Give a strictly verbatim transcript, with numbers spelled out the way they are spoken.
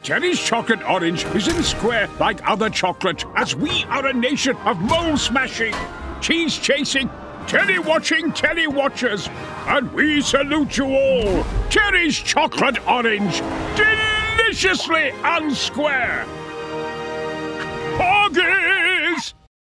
Cherry's chocolate orange isn't square like other chocolate, as we are a nation of mole smashing, cheese chasing, Cherry watching Cherry watchers, and we salute you all. Cherry's chocolate orange, deliciously unsquare. Corgi!